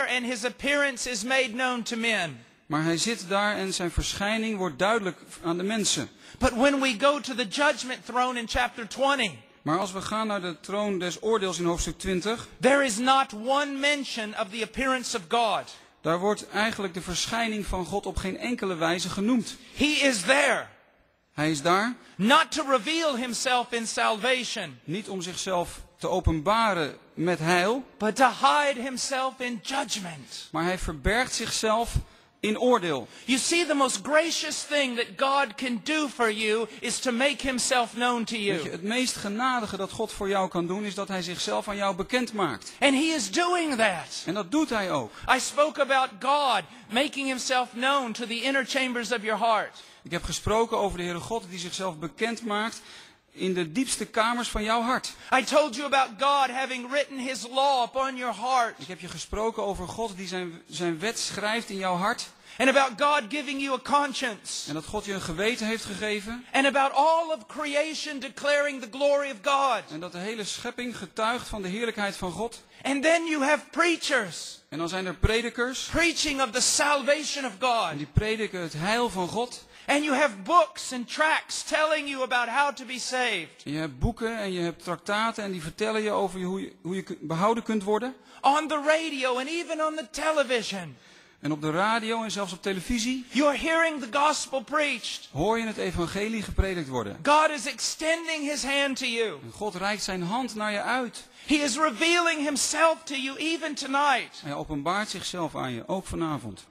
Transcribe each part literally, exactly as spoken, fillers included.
and his appearance is made known to men. Maar hij zit daar en zijn verschijning wordt duidelijk aan de mensen. But when we go to the judgment throne in chapter twenty, Maar als we gaan naar de troon des oordeels in hoofdstuk twintig, there is not one mention of the appearance of God. daar wordt eigenlijk de verschijning van God op geen enkele wijze genoemd. He is there, Hij is daar, not to reveal himself in salvation, niet om zichzelf te openbaren met heil, but to hide himself in judgment. maar hij verbergt zichzelf in oordeel. You see, the most gracious thing that God can do for you is to make himself known to Weet je, you. het meest genadige dat God voor jou kan doen, is dat hij zichzelf aan jou bekend maakt. And he is doing that. En dat doet hij ook. I spoke about God making himself known to the inner chambers of your heart. Ik heb gesproken over de Heere God die zichzelf bekend maakt in de diepste kamers van jouw hart. I told you about God having written his law upon your heart. Ik heb je gesproken over God die zijn, zijn wet schrijft in jouw hart. And about God giving you a conscience. En dat God je een geweten heeft gegeven. And about all of creation declaring the glory of God. En dat de hele schepping getuigt van de heerlijkheid van God. And then you have preachers En dan zijn er predikers. preaching of the salvation of God. En die prediken het heil van God. And you have books and tracts telling you about how to be saved. En je hebt boeken en je hebt traktaten en die vertellen je over hoe je, hoe je behouden kunt worden. On the radio and even on the television. En op de radio en zelfs op televisie You are hearing the gospel preached. hoor je het evangelie gepredikt worden. God is extending his hand to you. En God reikt zijn hand naar je uit. He is revealing himself to you even tonight. Hij openbaart zichzelf aan je, ook vanavond.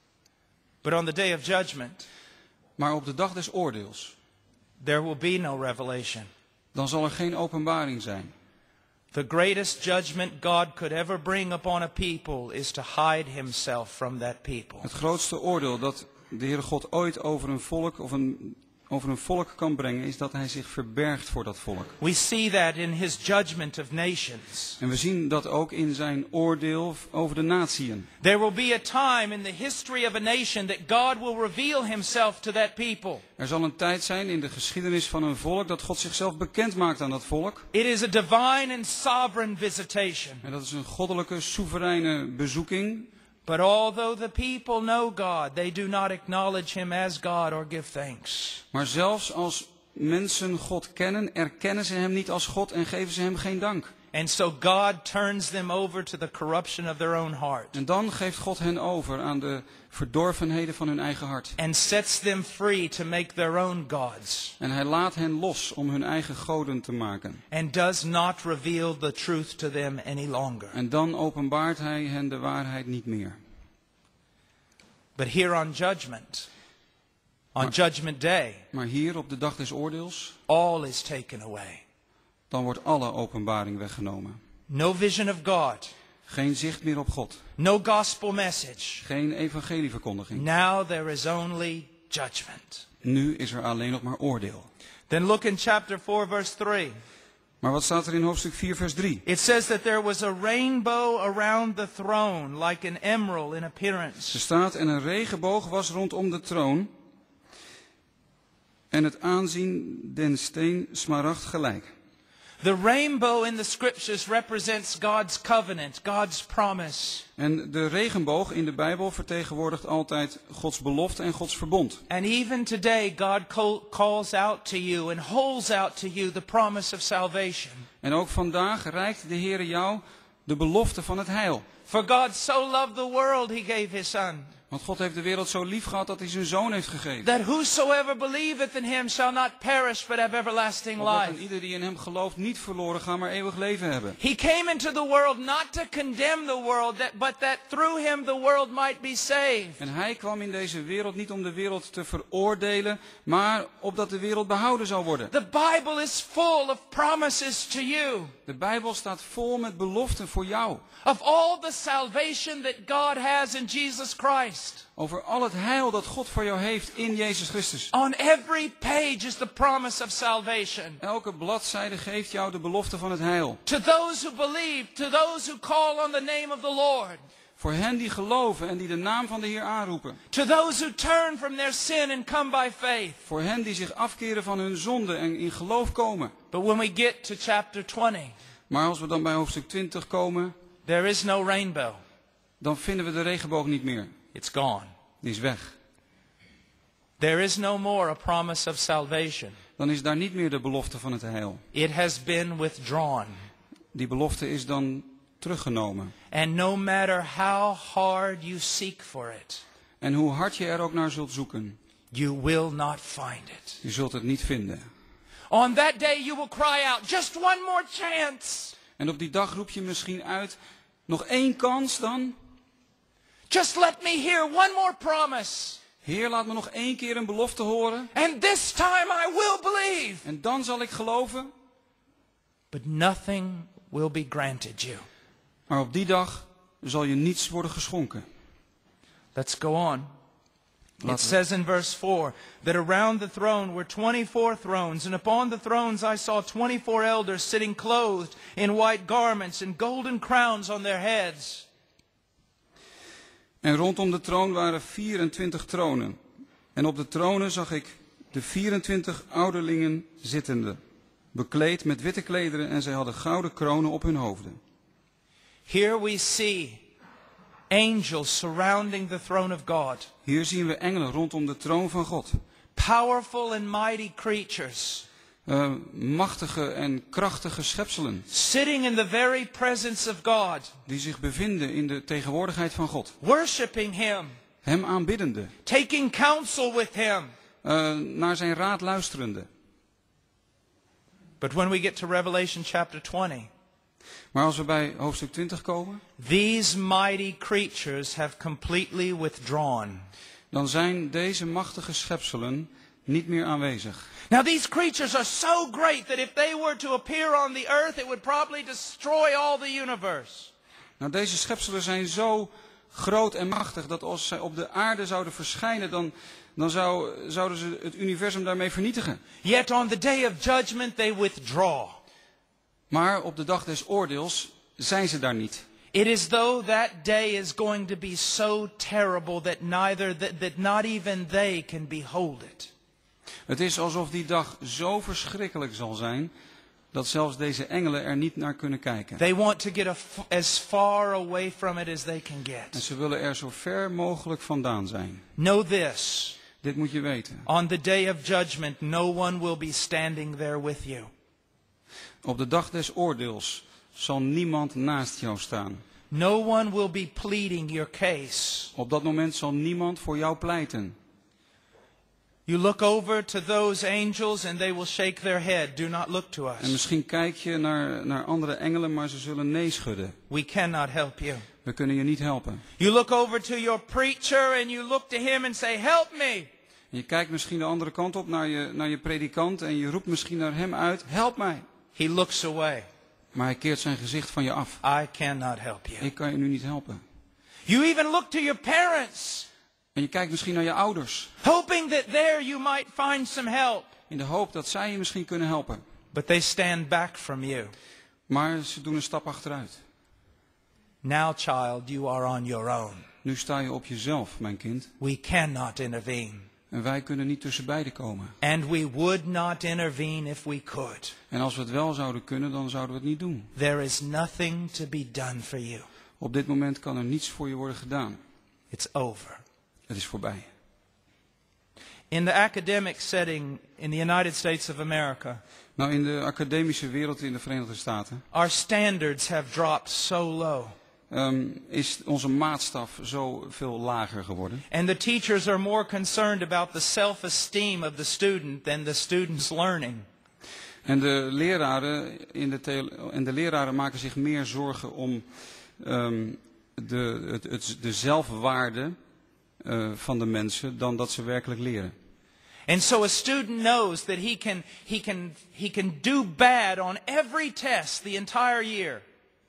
But on the day of judgment, Maar op de dag des oordeels, there will be no revelation. dan zal er geen openbaring zijn. The greatest judgment God could ever bring upon a people is to hide himself from that people. Het grootste oordeel dat de Heere God ooit over een volk of een, over een volk kan brengen, is dat hij zich verbergt voor dat volk. We see that in his judgment of nations. En we zien dat ook in zijn oordeel over de natieën. There will be a time in the history of a nation that God will reveal himself to that people. Er zal een tijd zijn in de geschiedenis van een volk dat God zichzelf bekend maakt aan dat volk. It is a divine and sovereign visitation. En dat is een goddelijke, soevereine bezoeking. But although the people know God, they do not acknowledge him as God or give thanks. Maar zelfs als mensen God kennen, erkennen ze hem niet als God en geven ze hem geen dank. And so God turns them over to the corruption of their own heart. En dan geeft God hen over aan de verdorvenheden van hun eigen hart. And sets them free to make their own gods. En hij laat hen los om hun eigen goden te maken. And does not reveal the truth to them any longer. En dan openbaart hij hen de waarheid niet meer. But here on judgment, on judgment day, Maar hier op de dag des oordeels, all is taken away. dan wordt alle openbaring weggenomen. No vision of God. Geen zicht meer op God. No gospel message. Geen evangelieverkondiging. Now there is only judgment. Nu is er alleen nog maar oordeel. Then look in chapter four verse three. Maar wat staat er in hoofdstuk vier vers drie? It says that there was a rainbow around the throne, like an emerald in Er appearance. staat, en een regenboog was rondom de troon. En het aanzien den steen smaragd gelijk. The rainbow in the scriptures represents God's covenant, God's promise. En de regenboog in de Bijbel vertegenwoordigt altijd Gods belofte en Gods verbond. And even today God call, calls out to you and holds out to you the promise of salvation. En ook vandaag reikt de Heere jou de belofte van het heil. For God so loved the world, he gave his son. Want God heeft de wereld zo lief gehad dat hij zijn zoon heeft gegeven. That whosoever believeth in him shall not perish but have everlasting Opdat life. ieder die in hem gelooft niet verloren gaan, maar eeuwig leven hebben. He came into the world not to condemn the world, that, but that through him the world might be saved. En hij kwam in deze wereld niet om de wereld te veroordelen, maar opdat de wereld behouden zou worden. The Bible is full of promises to you. De Bijbel staat vol met beloften voor jou. Of all the salvation that God has in Jesus Christ. Over al het heil dat God voor jou heeft in Jezus Christus. On every page is the promise of salvation. Elke bladzijde geeft jou de belofte van het heil. To those who believe, to those who call on the name of the Lord. Voor hen die geloven en die de naam van de Heer aanroepen. To those who turn from their sin and come by faith. Voor hen die zich afkeren van hun zonde en in geloof komen. But when we get to chapter twenty, Maar als we dan bij hoofdstuk twintig komen, there is no rainbow. dan vinden we de regenboog niet meer. It's gone. Die is weg. There is no more a promise of salvation. Dan is daar niet meer de belofte van het heil. It has been withdrawn. Die belofte is dan teruggenomen. And no matter how hard you seek for it, En hoe hard je er ook naar zult zoeken, you will not find it. je zult het niet vinden. On that day you will cry out, just one more chance. En op die dag roep je misschien uit, nog één kans dan? Just let me hear one more promise. Heer, laat me nog één keer een belofte horen. And this time I will believe. En dan zal ik geloven. But nothing will be granted you. Maar op die dag zal je niets worden geschonken. Let's go on. It Laten we- says in verse four that around the throne were twenty-four thrones, and upon the thrones I saw twenty-four elders sitting clothed in white garments and golden crowns on their heads. En rondom de troon waren vierentwintig tronen. En op de tronen zag ik de vierentwintig ouderlingen zittende, bekleed met witte klederen, en zij hadden gouden kronen op hun hoofden. Here we see angels surrounding the throne of God. Hier zien we engelen rondom de troon van God. Powerful and mighty creatures, Uh, machtige en krachtige schepselen sitting in the very presence of God, die zich bevinden in de tegenwoordigheid van God. worshiping Him, Hem aanbiddende, taking counsel with Him. uh, naar zijn raad luisterende. But when we get to Revelation chapter twenty, Maar als we bij hoofdstuk twintig komen, these mighty creatures have completely withdrawn. dan zijn deze machtige schepselen niet meer aanwezig. Now these creatures are so great that if they were to appear on the earth, it would probably destroy all the universe. Nou, deze schepselen zijn zo groot en machtig dat als zij op de aarde zouden verschijnen, dan, dan zou, zouden ze het universum daarmee vernietigen. Yet on the day of judgment they withdraw. Maar op de dag des oordeels zijn ze daar niet. It is though that day is going to be so terrible that neither that, that not even they can behold it. Het is alsof die dag zo verschrikkelijk zal zijn, dat zelfs deze engelen er niet naar kunnen kijken. They want to get a, as far away from it as they can En get. ze willen er zo ver mogelijk vandaan zijn. Know this. Dit moet je weten. On the day of judgment, no one will be standing there with you. Op de dag des oordeels zal niemand naast jou staan. No one will be pleading your case. Op dat moment zal niemand voor jou pleiten. You look over to those angels and they will shake their head. Do not look to En us. misschien kijk je naar, naar andere engelen, maar ze zullen nee schudden. We cannot help you. We kunnen je niet helpen. You look over to your preacher and you look to him and say, help me. En je kijkt misschien de andere kant op naar je, naar je predikant en je roept misschien naar hem uit, help mij. He looks away. Maar hij keert zijn gezicht van je af. I cannot help you. Ik kan je nu niet helpen. You even look to your parents, En je kijkt misschien naar je ouders, hoping that there you might find some help. in de hoop dat zij je misschien kunnen helpen. But they stand back from you. Maar ze doen een stap achteruit. Now, child, you are on your own. Nu sta je op jezelf, mijn kind. We cannot intervene. En wij kunnen niet tussen beiden komen. And we would not intervene if we could. En als we het wel zouden kunnen, dan zouden we het niet doen. There is nothing to be done for you. Op dit moment kan er niets voor je worden gedaan. It's over. Het is voorbij. In the academic setting in the United States of America, Nou, in de academische wereld in de Verenigde Staten our standards have dropped so low. um, is onze maatstaf zo veel lager geworden. And the teachers are more concerned about the self-esteem of the student than the student's learning. En de leraren, in de theo- en de leraren maken zich meer zorgen om um, de, het, het, de zelfwaarde uh, van de mensen dan dat ze werkelijk leren. And so a student knows that he can, he can, he can do bad on every test the entire year.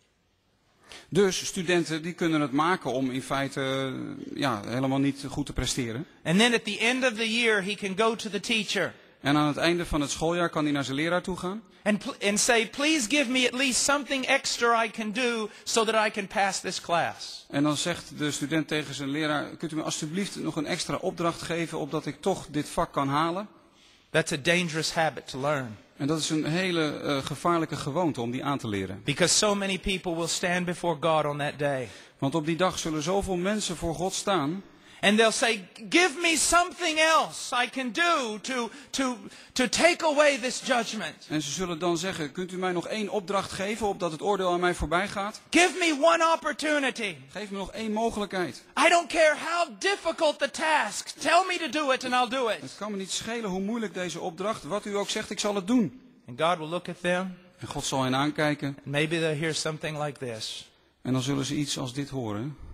Dus studenten die kunnen het maken om in feite uh, ja, helemaal niet goed te presteren. And then at the end of the year he can go to the teacher En aan het einde van het schooljaar kan hij naar zijn leraar toe gaan. and, pl- and say, please give me at least something extra I can do so that I can pass this class. En dan zegt de student tegen zijn leraar, kunt u me alstublieft nog een extra opdracht geven opdat ik toch dit vak kan halen? That's a dangerous habit to learn. En dat is een hele uh, gevaarlijke gewoonte om die aan te leren. Because so many people will stand before God on that day. Want op die dag zullen zoveel mensen voor God staan. And they'll say, give me something else I can do to, to, to take away this judgment. En ze zullen dan zeggen, kunt u mij nog één opdracht geven opdat het oordeel aan mij voorbij gaat? Give me one opportunity. Geef me nog één mogelijkheid. I don't care how difficult the task. Tell me to do it and I'll do Het it. kan me niet schelen hoe moeilijk deze opdracht, wat u ook zegt, ik zal het doen. And God will look at them. En God zal hen aankijken. And maybe they'll hear something like this. En dan zullen ze iets als dit horen.